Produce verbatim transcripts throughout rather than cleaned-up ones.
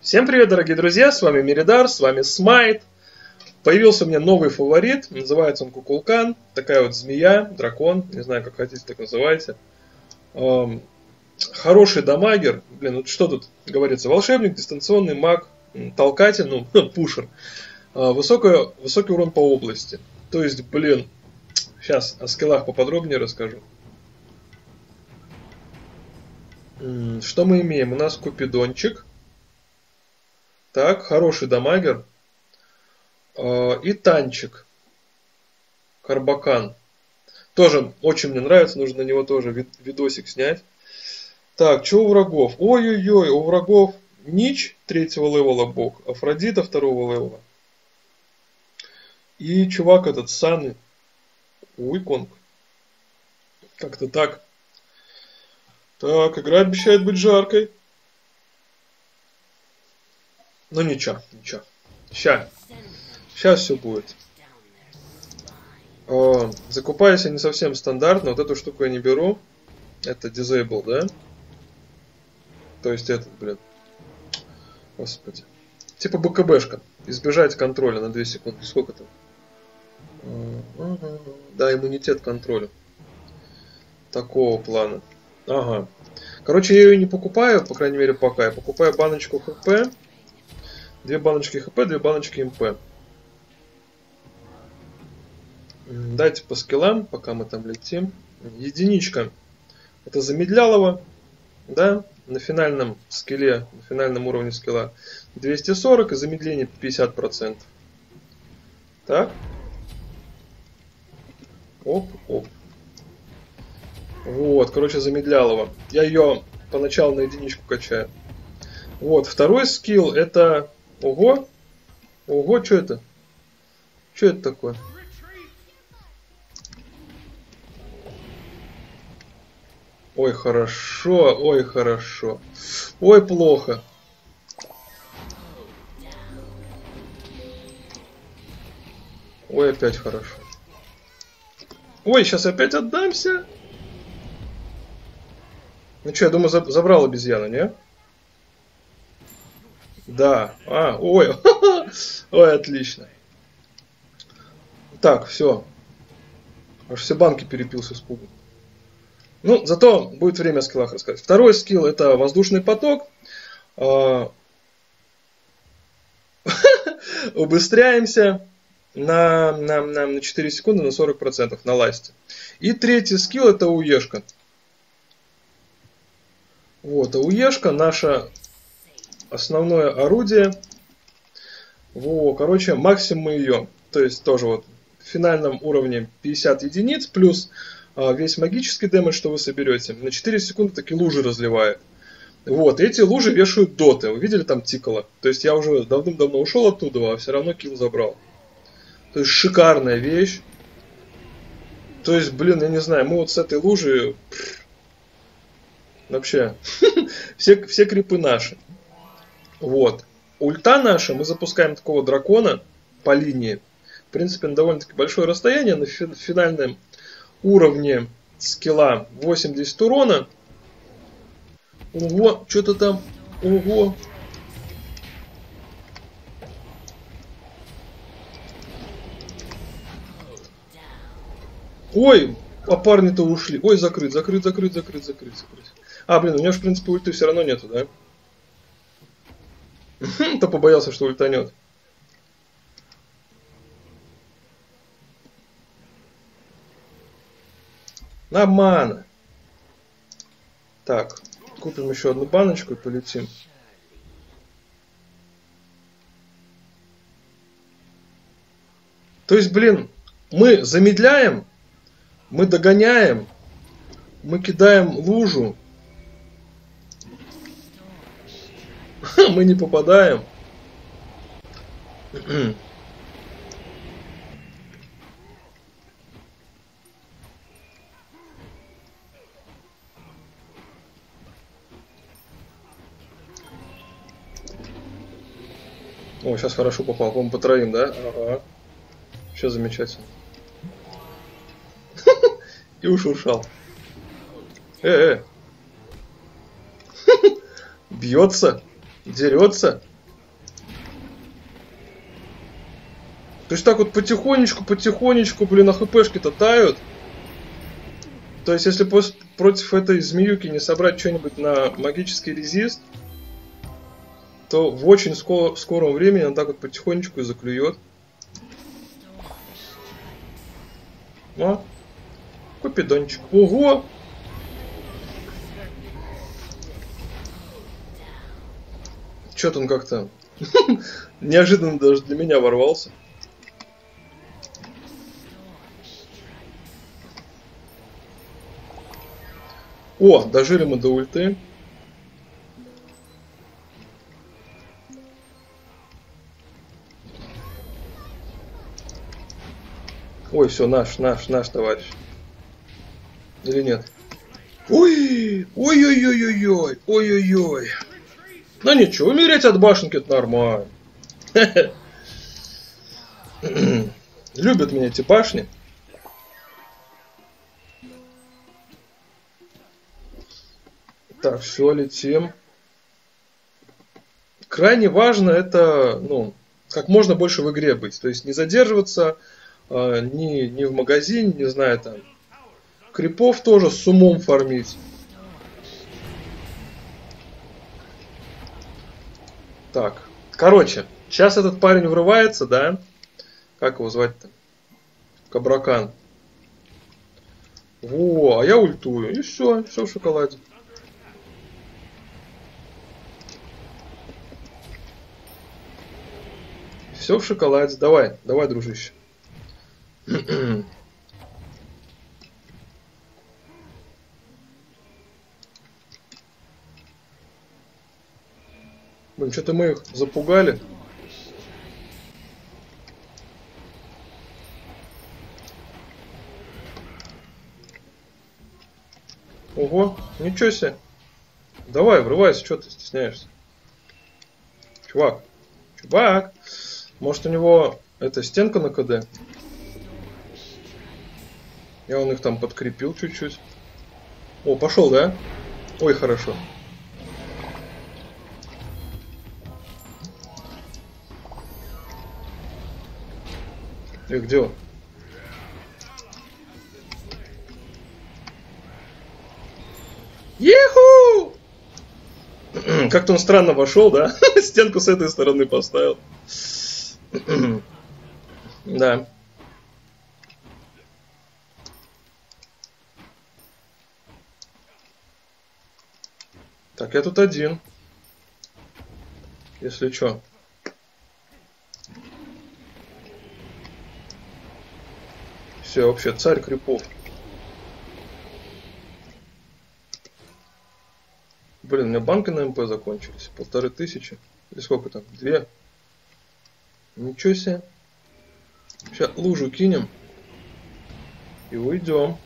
Всем привет, дорогие друзья, с вами Меридар, с вами Смайт. Появился у меня новый фаворит, называется он Кукулкан. Такая вот змея, дракон, не знаю, как хотите, так называйте. Эм, хороший дамагер, блин, вот что тут говорится, волшебник, дистанционный маг, толкатель, ну, пушер. Э, высокая, высокий урон по области. То есть, блин, сейчас о скиллах поподробнее расскажу. Что мы имеем? У нас Купидончик. Так, хороший дамагер. И танчик. Карбакан. Тоже очень мне нравится, нужно на него тоже видосик снять. Так, что у врагов? Ой-ой-ой, у врагов Нич третьего левела бог, Афродита второго левела. И чувак этот, Саны. Уиконг. Как-то так. Так, игра обещает быть жаркой. Ну ничего, ничего. Ща. Сейчас все будет. О, закупаюсь я не совсем стандартно. Вот эту штуку я не беру. Это Disable, да? То есть этот, блин. Господи. Типа БКБшка. Избежать контроля на две секунды. Сколько там? Ага. Да, иммунитет к контролю. Такого плана. Ага. Короче, я ее не покупаю, по крайней мере пока. Я покупаю баночку ХП. Две баночки ХП, две баночки МП. Дайте по скиллам, пока мы там летим. Единичка. Это замедлялово. Да? На финальном скилле, на финальном уровне скилла двести сорок и замедление пятьдесят процентов. Так. Оп, оп. Вот, короче, замедлялово. Я ее поначалу на единичку качаю. Вот, второй скилл это... Ого! Ого, что это? Что это такое? Ой, хорошо, ой, хорошо. Ой, плохо. Ой, опять хорошо. Ой, сейчас опять отдамся. Ну что, я думаю, забрал обезьяну, не? Да. А, ой. Ой, отлично. Так, все. Аж все банки перепил с испугу. Ну, зато будет время о скиллах рассказать. Второй скилл это воздушный поток. Убыстряемся на, на, на, на четыре секунды на сорок процентов на ласте. И третий скилл это уешка. Вот, а уешка наша основное орудие. Во, короче, максимум ее. То есть тоже вот в финальном уровне пятьдесят единиц плюс а, весь магический дэмэдж, что вы соберете. На четыре секунды такие лужи разливает. Вот, эти лужи вешают доты. Вы видели там тикало? То есть я уже давным-давно ушел оттуда, а все равно килл забрал. То есть шикарная вещь. То есть, блин, я не знаю, мы вот с этой лужи... Вообще, все, все крипы наши. Вот. Ульта наша, мы запускаем такого дракона по линии. В принципе, на довольно-таки большое расстояние. На финальном уровне скилла восемьдесят урона. Ого, что-то там. Ого. Ой, а парни-то ушли. Ой, закрыть, закрыть, закрыть, закрыть, закрыть, закрыть. А, блин, у меня же, в принципе, ульты все равно нету, да? То побоялся, что ультанет. На мана. Так, купим еще одну баночку и полетим. То есть, блин, мы замедляем, мы догоняем, мы кидаем лужу. Мы не попадаем. О, сейчас хорошо попал. По-моему, по троим, да? Ага. Все замечательно. И ушуршал. Э-э. Бьется. Дерется. То есть так вот потихонечку, потихонечку, блин, а хпшки-то тают. То есть если после, против этой змеюки не собрать что-нибудь на магический резист, то в очень скоро, в скором времени он так вот потихонечку и заклюет. О, купидончик. Ого! Чё-то он как-то неожиданно даже для меня ворвался. О, дожили мы до ульты. Ой, все, наш, наш, наш товарищ. Или нет? Ой, ой-ой-ой-ой-ой, ой-ой-ой. Ну ничего, умереть от башенки это нормально. Любят меня эти башни. Так, все, летим. Крайне важно это, ну, как можно больше в игре быть. То есть не задерживаться э, ни, ни в магазине, не знаю, там. Крипов тоже с умом фармить. Так, короче, сейчас этот парень врывается, да? Как его звать-то? Кабракан. Во, а я ультую. И все, все в шоколаде. Все в шоколаде. Давай, давай, дружище. Блин, что-то мы их запугали. Ого, ничего себе. Давай, врывайся, что ты стесняешься? Чувак, чувак. Может у него это стенка на КД? Я он их там подкрепил чуть-чуть. О, пошел, да? Ой, хорошо. И где он? Еху! Как-то он странно вошел, да? Стенку с этой стороны поставил. Да. Так, я тут один. Если что. Все, вообще царь крипов. Блин, у меня банки на МП закончились. Полторы тысячи. Или сколько там? Две. Ничего себе. Сейчас лужу кинем. И уйдем.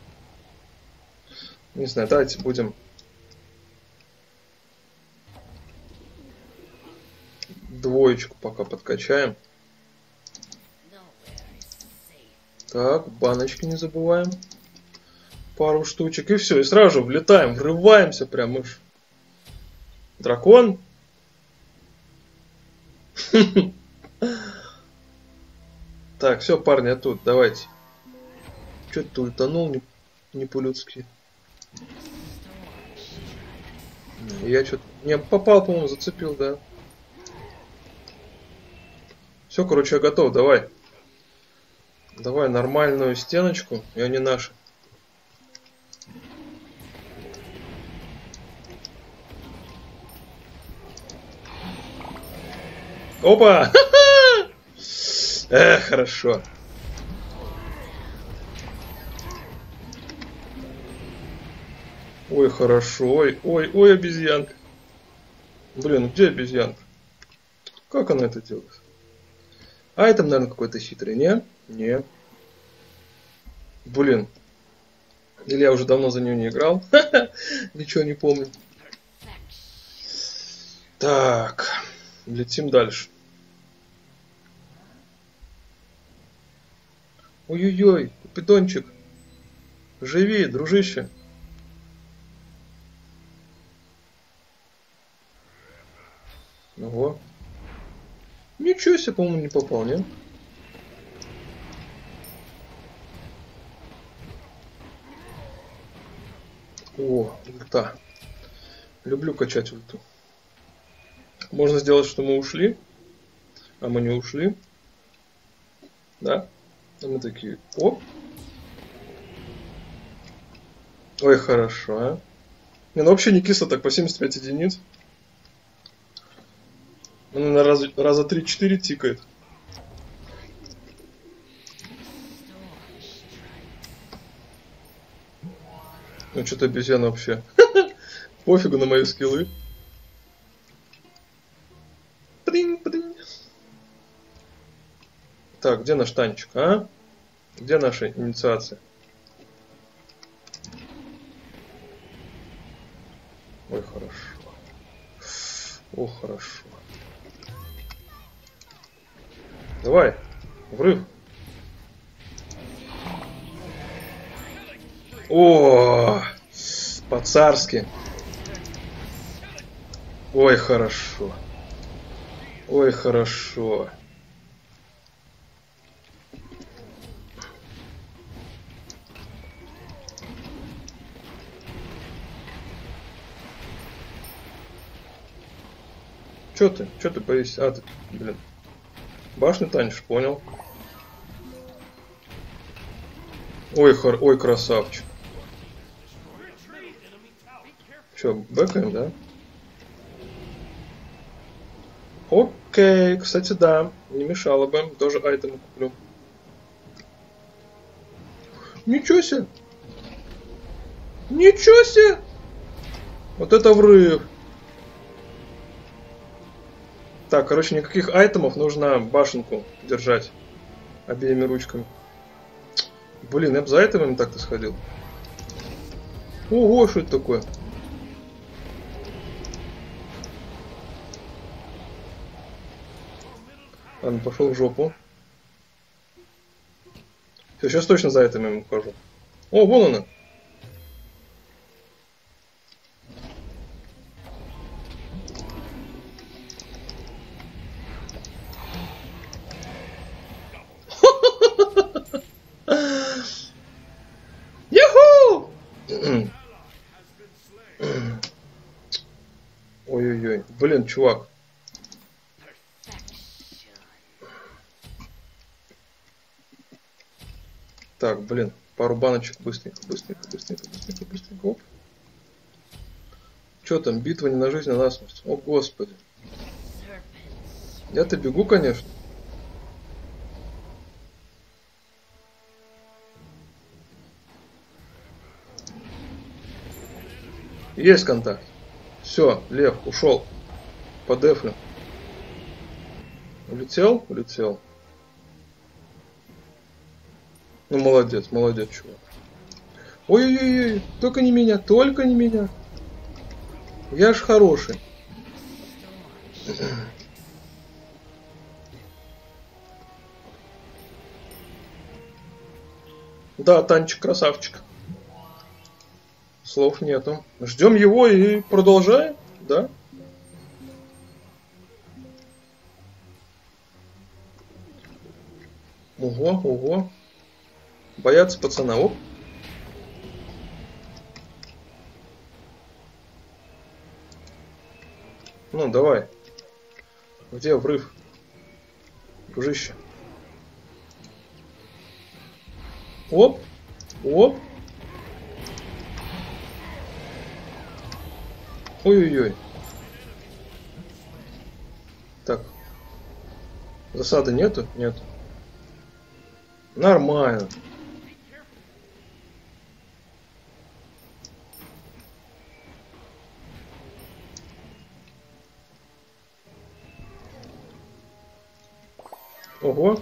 Не знаю, давайте будем двоечку пока подкачаем. Так, баночки не забываем. Пару штучек. И все. И сразу же влетаем, врываемся прям. Мы ж... Дракон. Так, все, парни, я тут. Давайте. Че ты ультанул не, не по-людски? Я что-то... Не, попал, по-моему, зацепил, да. Все, короче, я готов. Давай. Давай нормальную стеночку. И они наши. Опа! Эх, хорошо. Ой, хорошо. Ой, ой, ой, обезьянка. Блин, где обезьянка? Как она это делает? А это, наверное, какой-то хитрый, не? Не. Блин. Или я уже давно за нее не играл. Ничего не помню. Так. Летим дальше. Ой-ой-ой, питончик. Живи, дружище. Ого. Ничего себе, по-моему, не попал, не? О, ульта. Люблю качать ульту. Можно сделать, что мы ушли. А мы не ушли. Да? А мы такие, оп. Ой, хорошо, а. Не, ну вообще не кисло так, по семьдесят пять единиц. Она на раз, раза три-четыре тикает. Ну что-то обезьяна вообще. Пофигу на мои скиллы. Прин-прин. Так, где наш танчик, а? Где наша инициация? Ой, хорошо. О, хорошо. Давай, врыв. О, по-царски. Ой, хорошо. Ой, хорошо. Чё ты? Чё ты повесил? А, ты, блин. Башню танчишь, понял. Ой, хор... Ой, красавчик. Чё, бэкаем, да? Окей, кстати, да. Не мешало бы. Тоже айтемы куплю. Ничего себе! Ничего себе! Вот это врыв! Так, короче, никаких айтемов, нужно башенку держать обеими ручками. Блин, я бы за айтемами так-то сходил. Ого, что это такое? Ладно, пошел в жопу. Все, сейчас точно за айтемами ухожу. О, вон она. Ой-ой-ой. Блин, чувак. Так, блин. Пару баночек. Быстренько, быстренько, быстренько, быстренько, быстренько. Оп. Че там? Битва не на жизнь, а на смерть. О, господи. Я-то бегу, конечно. Есть контакт. Все, лев, ушел. По дефлю. Улетел? Улетел. Ну, молодец, молодец, чувак. Ой-ой-ой, только не меня, только не меня. Я ж хороший. Да, танчик красавчик. Слов нету. Ждем его и продолжаем, да? Ого, ого. Боятся пацана, оп. Ну, давай. Где врыв? Дружище. Оп, оп. Ой-ой-ой. Так. Засады нету? Нет. Нормально. Ого.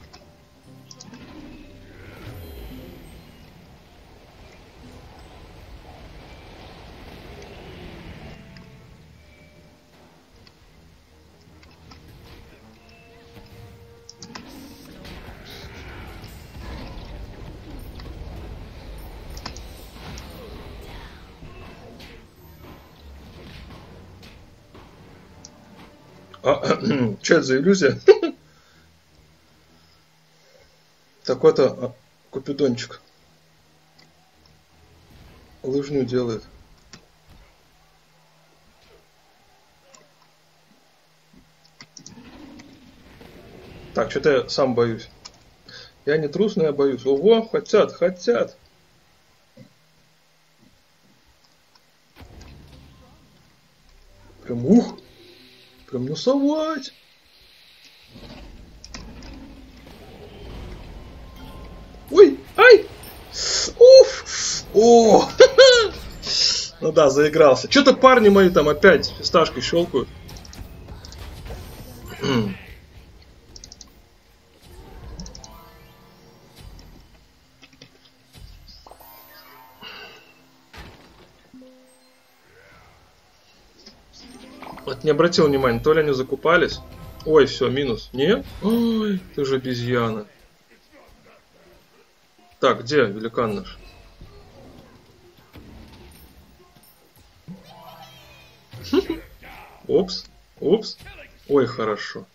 А, что это за иллюзия? Такой-то купидончик. Лыжню делает. Так, что-то я сам боюсь. Я не трус, но я боюсь. Ого, хотят, хотят. Прям ух. Прям носовать. Ой, ай. Уф. О. Ну да, заигрался. Что-то парни мои там опять фисташкой щелкают. Вот не обратил внимания, то ли они закупались. Ой, все, минус. Не? Ой, ты же обезьяна. Так, где великан наш? Опс, опс. Ой, хорошо.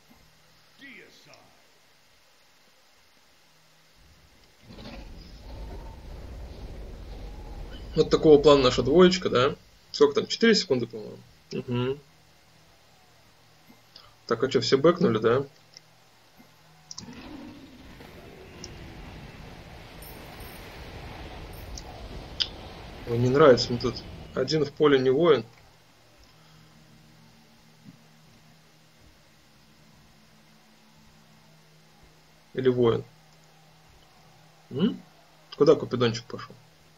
Вот такого плана наша двоечка, да? Сколько там? четыре секунды, по-моему. Угу. Так, а что, все бэкнули, да? Ой, не нравится мне тут. Один в поле не воин. Или воин? М? Куда Купидончик пошел?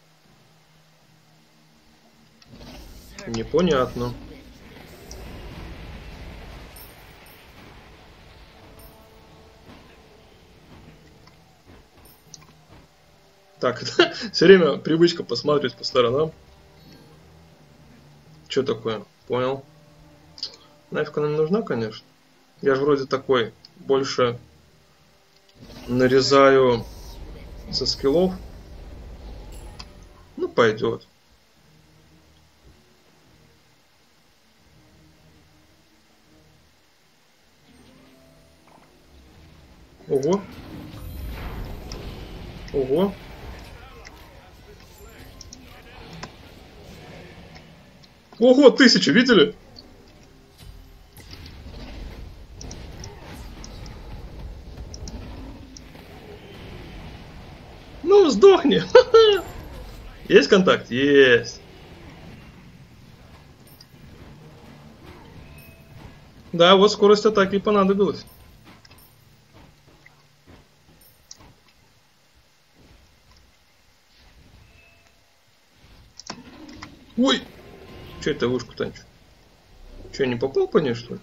Непонятно. Так, все время привычка посмотреть по сторонам. Что такое? Понял. Нафиг она не нужна, конечно. Я же вроде такой, больше нарезаю со скиллов. Ну, пойдет. Ого. Ого. Ого, тысяча, видели? Ну, сдохни. Есть контакт? Есть. Да, вот скорость атаки и понадобилась. Ой! Че это вышку танчу? Че, не попал по ней, что ли?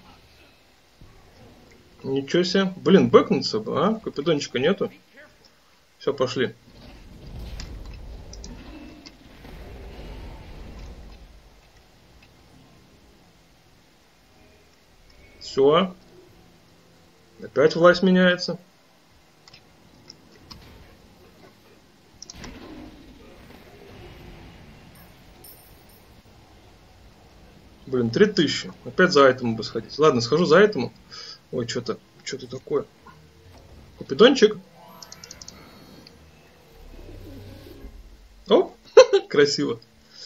Ничего себе. Блин, бэкнуться бы, а? Капитончика нету. Все, пошли. Все. Опять власть меняется. Блин, три тысячи. Опять за этому бы сходить. Ладно, схожу за этому. Ой, что-то, что-то такое. Купидончик. О, красиво.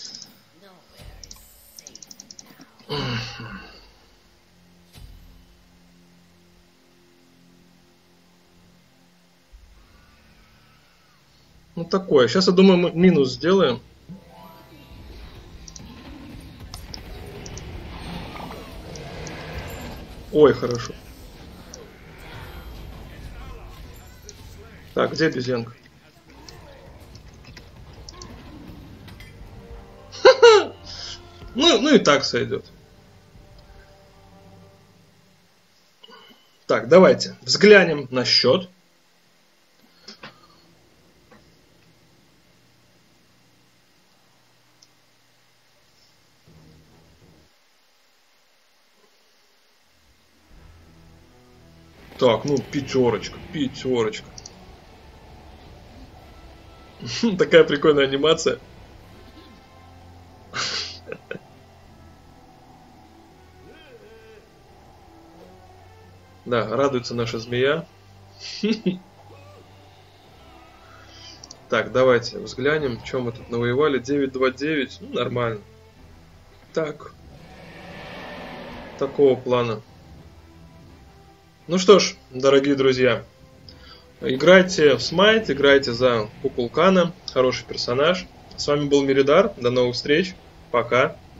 Ну такое. Сейчас, я думаю, мы минус сделаем. Ой, хорошо. Так, где обезьянка? Ну, ну и так сойдет. Так, давайте взглянем на счет. Так, ну пятерочка, пятерочка. Такая прикольная анимация. Да, радуется наша змея. Так, давайте взглянем, что мы тут навоевали. девять два девять, ну нормально. Так. Такого плана. Ну что ж, дорогие друзья, играйте в Смайт, играйте за Кукулкана, хороший персонаж. С вами был Меридар, до новых встреч, пока.